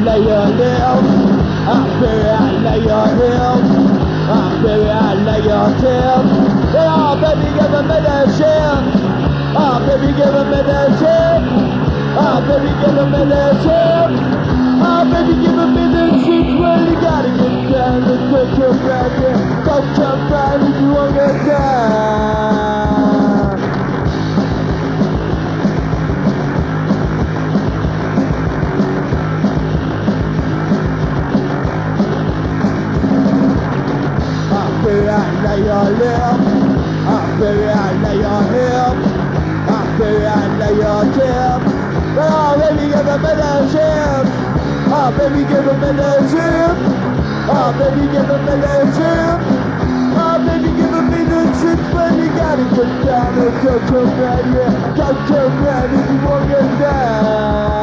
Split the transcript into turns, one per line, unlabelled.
lay your lips. Baby, I lay your hips. Baby, I lay your tips. Oh, baby, give me that shit. Baby, give me that shit. Baby, give me that shit. Baby, give me that shit. Well, you gotta get down and touch your back. Don't jump right if you wanna get down. Baby, I lay your lips. Baby, I lay your hips. Baby, I lay your tips. Oh, baby, give me that shit. Baby, give me that shit. Baby, give me that shit. Baby, give me that shit. But you gotta get down and go to bed, yeah. Go to bed if you wanna get down.